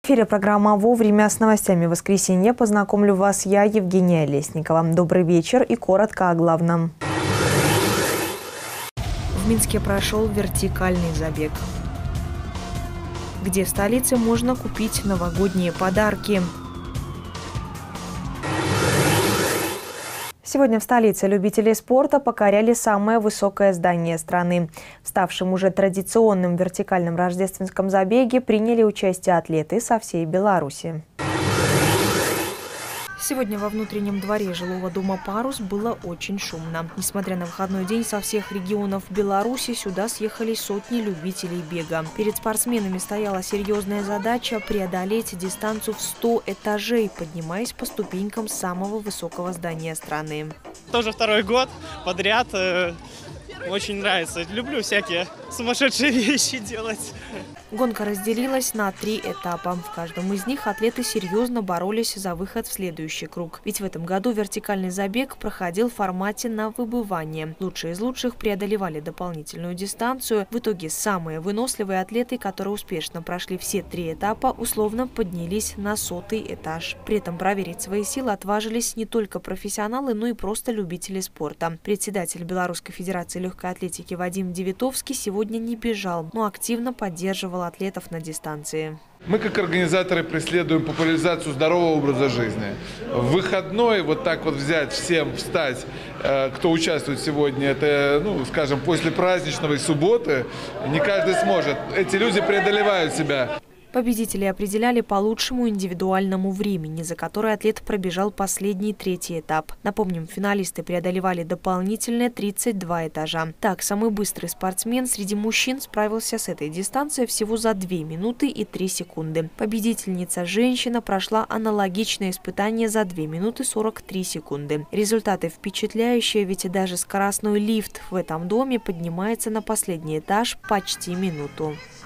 эфире программа «Вовремя» с новостями воскресенья. Познакомлю вас я, Евгения Лесникова. Добрый вечер и коротко о главном. В Минске прошел вертикальный забег. Где в столице можно купить новогодние подарки? Сегодня в столице любители спорта покоряли самое высокое здание страны. В ставшем уже традиционным вертикальном рождественском забеге приняли участие атлеты со всей Беларуси. Сегодня во внутреннем дворе жилого дома «Парус» было очень шумно. Несмотря на выходной день, со всех регионов Беларуси сюда съехались сотни любителей бега. Перед спортсменами стояла серьезная задача преодолеть дистанцию в 100 этажей, поднимаясь по ступенькам самого высокого здания страны. Тоже второй год подряд. Очень нравится. Люблю всякие сумасшедшие вещи делать. Гонка разделилась на 3 этапа. В каждом из них атлеты серьезно боролись за выход в следующий круг. Ведь в этом году вертикальный забег проходил в формате на выбывание. Лучшие из лучших преодолевали дополнительную дистанцию. В итоге самые выносливые атлеты, которые успешно прошли все 3 этапа, условно поднялись на 100-й этаж. При этом проверить свои силы отважились не только профессионалы, но и просто любители спорта. Председатель Белорусской Федерации легкой атлетики Вадим Девитовский сегодня не бежал, но активно поддерживал атлетов на дистанции. Мы, как организаторы, преследуем популяризацию здорового образа жизни. В выходной вот так вот взять всем, встать, кто участвует сегодня, это, скажем, после праздничного и субботы, не каждый сможет. Эти люди преодолевают себя. Победители определяли по лучшему индивидуальному времени, за которое атлет пробежал последний 3-й этап. Напомним, финалисты преодолевали дополнительные 32 этажа. Так, самый быстрый спортсмен среди мужчин справился с этой дистанцией всего за 2 минуты и 3 секунды. Победительница женщина прошла аналогичное испытание за 2 минуты 43 секунды. Результаты впечатляющие, ведь и даже скоростной лифт в этом доме поднимается на последний этаж почти минуту.